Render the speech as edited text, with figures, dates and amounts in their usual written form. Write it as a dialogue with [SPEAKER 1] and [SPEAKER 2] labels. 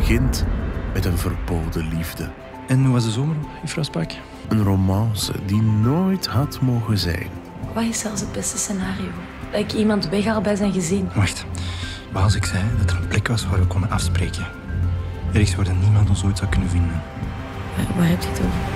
[SPEAKER 1] begint met een verboden liefde.
[SPEAKER 2] En hoe was de zomer, juffrouw Spaak?
[SPEAKER 1] Een romance die nooit had mogen zijn.
[SPEAKER 3] Wat is zelfs het beste scenario? Dat ik iemand weghaal bij zijn gezin.
[SPEAKER 2] Wacht. Baas, ik zei dat er een plek was waar we konden afspreken. Ergens waar niemand ons ooit zou kunnen vinden.
[SPEAKER 3] Waar heb je het over?